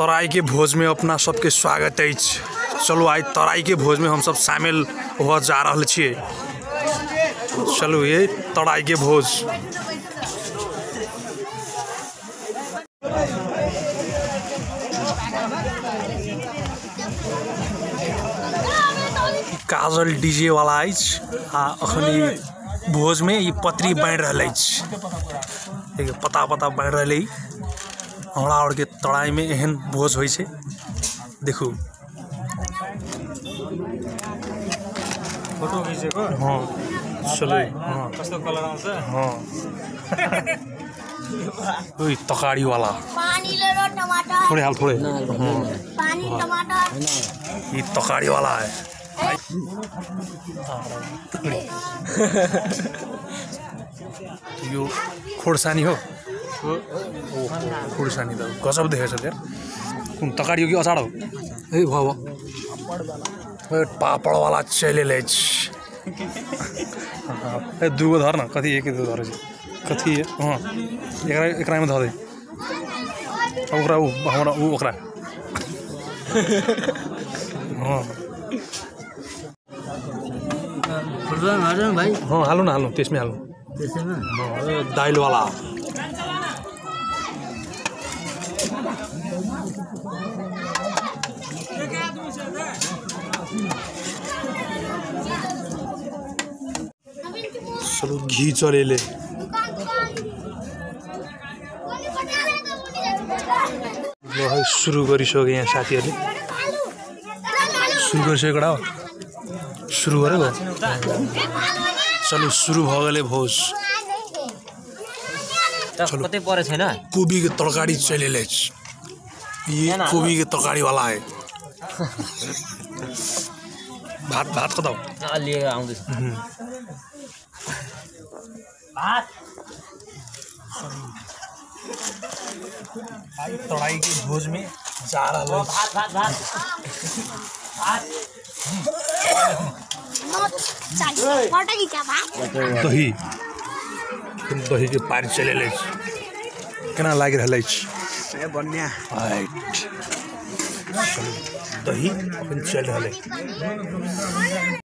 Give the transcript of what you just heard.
तराई के भोज में अपना सबके स्वागत है। चलो आज तराई के भोज में हम सब शामिल हो जा रहे छे। चलो ये तराई के भोज। काजल डीजे वाला अखनी भोज में ये पत्री बन रहा पता बन रहा हमरा और के तराई में एहन भोज हो देखू। फोटो खींचेको हाँ चलो हाँ कस्तो कलर आउँछ हाँ ओए तकारी वाला पानी ले लो टमाटर थोड़े हाल थोड़े पानी टमाटर ये तकारी वाला है। यो खोर्सानी हो खोर्सानी त गजब देखेछ यार। कुन तकारी हो कि अचार हो ए भाव पापड़ वाला चले ले ए दुगो धर न कथी एक दो धर कथी है हाँ एकरा में धर दे ओकरा उ हमरा उ ओकरा हाँ भाइ हाँ हालू ना हालू त्यसमें हालू त्यसैमा हाँ दाल वाला चलो घी चले ले शुरू गरिसक्यो यहाँ साथीहरूले शुरू गरिसक्यो कडा शुरू गरेको चलो शुरू भयो गले भोज। चलो कतै परे छैन कोबी के तरकारी चले ले ये कोबी के तरकारी वाला है। भात भात कता हो लिएर आउँदैछ भात तराई के भोज में जा रहा है भात भात भात भात दही दही के पार चले ले केना लाग रहल छै बन्या दही चल रहा है।